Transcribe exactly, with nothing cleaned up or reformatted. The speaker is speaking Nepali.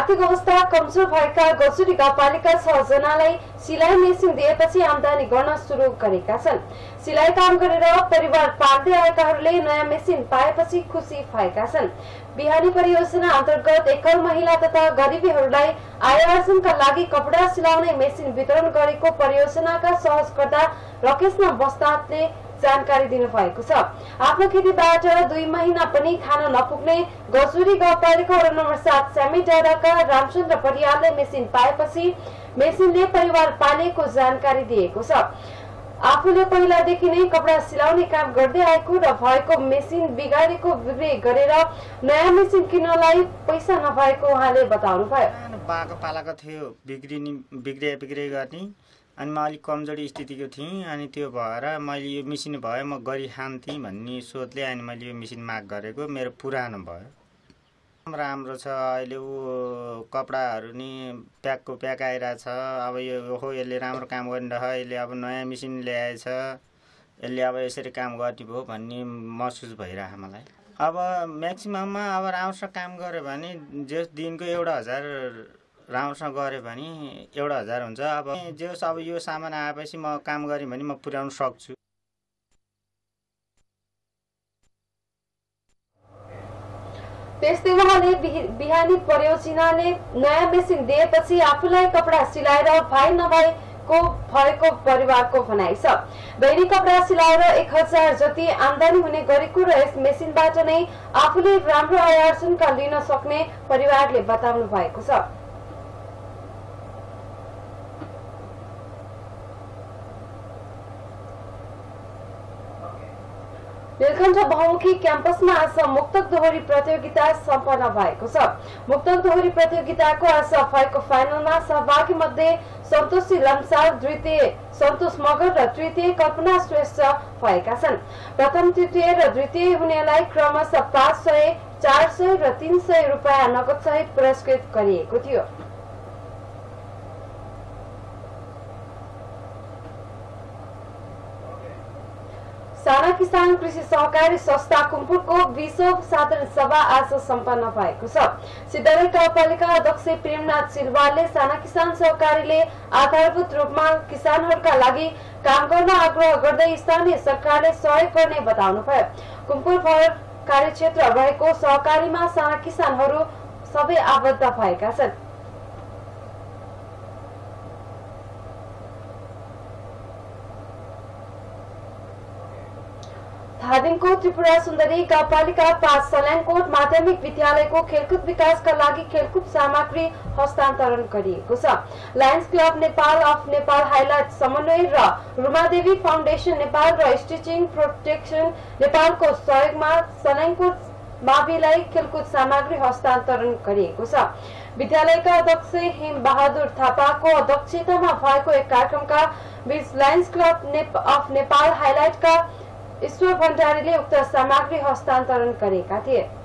आर्थिक अवस्था कमजोर भएका गजुरी गाउँपालिका छ जनालाई सिलाइ मेसिन दिएपछि आमदानी गर्न सुरु गरेका छन्। सिलाइ काम गरेर परिवार पाल्दै आएकाहरूले नयाँ मेसिन पाएपछि खुसी भएका छन्। बिहानी परियोजना अन्तर्गत एकल महिला तथा गरिबीहरूलाई आय आर्जनका लागि कपडा सिलाउने मेसिन वितरण गरेको परियोजनाका सहयोगकर्ता रकेशना बस्तातले जानकारी दिनुभएको छ। आफ्नो खेतीबाट दुई महिना पनि खान नपुग्ने गजुरी गाउँपालिका वडा नम्बर सात स्यामी डाँडाका रामचन्द्र परियारले मेसिन पाएपछि मेसिनले परिवार पालेको जानकारी दिएको छ। आफूले पहिलादेखि नै कपडा सिलाउने काम गर्दै आएको र भएको मेसिन बिगारेको बिक्री गरेर नयाँ मेसिन किन्नलाई पैसा नभएको उहाँले बताउनुभयो। बाको पालाको थियो बिग्रिने बिग्रे बिग्रे गर्ने अनि म अलिक कमजोरी स्थितिको थिएँ। अनि त्यो भएर मैले यो मेसिन भयो म गरी खान्थेँ भन्ने सोचले अनि मैले यो मेसिन माग गरेको। मेरो पुरानो भयो, राम्रो छ। अहिले ऊ कपडाहरू नि प्याकको प्याक आइरहेछ। अब यो हो यसले राम्रो काम गर्ने रह, यसले अब नयाँ मेसिन ल्याएछ, यसले अब यसरी काम गर्ने भयो भन्ने महसुस भइरहेछ मलाई। अब म्याक्सिमममा अब राम्रोसँग काम गऱ्यो भने जस दिनको एउटा हजार राम्रोसँग गऱ्यो भने एउटा हजार हुन्छ। अब जस अब यो सामान आएपछि म काम गरेँ भने म पुर्याउन सक्छु। त्यस्तै उहाँले बिहानी परियोजनाले नयाँ मेसिन दिएपछि आफूलाई कपडा सिलाएर भाइ नभएको भएको परिवारको भनाइ छ। दैनिक कपडा सिलाएर एक हजार जति आमदानी हुने गरेको र यस मेसिनबाट नै आफूले राम्रो आय आर्जनका लिन सक्ने परिवारले बताउनु भएको छ। नीलकण्ठ बहुमुखी क्याम्पसमा आज मुक्तक दोहोरी प्रतियोगिता सम्पन्न भएको छ। मुक्तक दोहोरी प्रतियोगिताको आज भएको फाइनलमा सहभागी मध्ये सन्तोषी लम्साल द्वितीय, सन्तोष मगर र तृतीय कल्पना श्रेष्ठ भएका छन्। प्रथम, तृतीय र द्वितीय हुनेलाई क्रमशः पाँच सय, चार सय र तीन सय रुपियाँ नगद सहित पुरस्कृत गरिएको थियो। साना किसान कृषि सहकारी संस्था कुम्पुरको बीसौं साधारण सभा आज सम्पन्न भएको छ। सिद्धरै गाउँपालिका अध्यक्ष प्रेमनाथ सिलवालले साना किसान सहकारीले आधारभूत रूपमा किसानहरूका लागि काम गर्न आग्रह गर्दै स्थानीय सरकारले सहयोग गर्ने बताउनुभयो। कुम्पुर भर कार्यक्षेत्र रहेको सहकारीमा साना किसानहरू सबै आबद्ध भएका छन्। धादिङको त्रिपुरा सुन्दरी गाउँपालिका पाँच सल्यानकोट माध्यमिक विद्यालयको खेलकुद विकासका लागि खेलकुद सामग्री हस्तान्तरण गरिएको छ। Lions club Nepal of Nepal highlight समन्वय र रुमादेवी फाउन्डेसन नेपाल र स्टिचिङ प्रोटेक्सन नेपालको सहयोगमा सल्यानकोट माविलाई खेलकुद सामग्री हस्तान्तरण गरिएको छ। विद्यालयका अध्यक्ष हेम बहादुर थापाको अध्यक्षतामा भएको एक कार्यक्रमका बीच लायन्स क्लब अफ नेपाल हाइलाइटका ईश्वर भण्डारीले उक्त सामग्री हस्तान्तरण गरेका थिए।